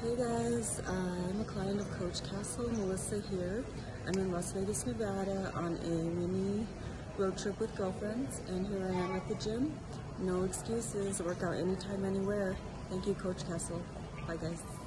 Hey guys, I'm a client of Coach Castle, Melissa here. I'm in Las Vegas, Nevada on a mini road trip with girlfriends, and here I am at the gym. No excuses, work out anytime, anywhere. Thank you, Coach Castle. Bye guys.